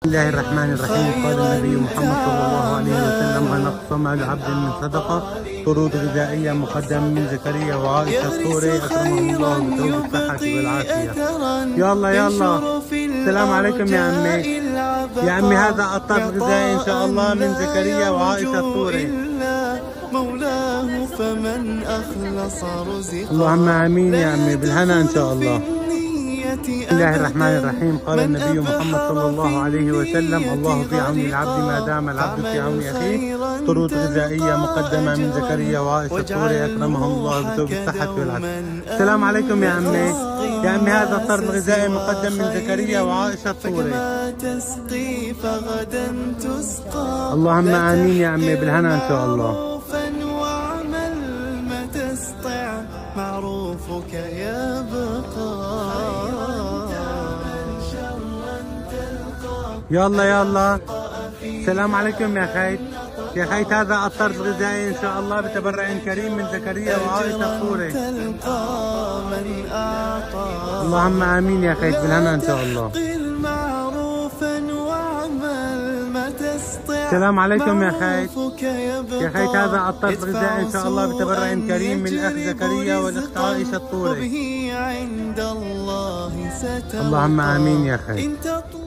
بسم الله الرحمن الرحيم. قال النبي محمد صلى الله عليه وسلم: أن أقصى ما لعبد من صدقة طرود غذائية مقدم من زكريا وعائشة الطوري أكرمهم الله بثوب الصحة والعافية. يلا يلا، السلام عليكم يا عمي. يا عمي هذا الطرد غذائي إن شاء الله من زكريا وعائشة الطوري. مولاه فمن أخلص رزقه. اللهم آمين يا عمي، بالهنا إن شاء الله. بسم الله الرحمن الرحيم. قال النبي محمد صلى الله عليه وسلم: الله في عون العبد ما دام العبد في عون أخيه. طرود غذائية مقدمة من زكريا وعائشة الطوري أكرمهم الله بثوب الصحة والعافية. السلام عليكم يا عمي. يا عمي هذا طرد غذائي مقدم من زكريا وعائشة الطوري. اللهم آمين يا عمي، بالهنا إن شاء الله. معروفك يبقى. يلا يلا، السلام عليكم يا خيت. يا خيت هذا الطرد الغذائي ان شاء الله بتبرع كريم من زكريا وعائشة الطوري. اللهم امين يا خيت، بالهنا ان شاء الله. السلام عليكم يا خيت. يا خيت هذا الطرد الغذائي ان شاء الله بتبرع كريم من الاخ زكريا والاخت عائشة الطوري. اللهم امين يا خيت.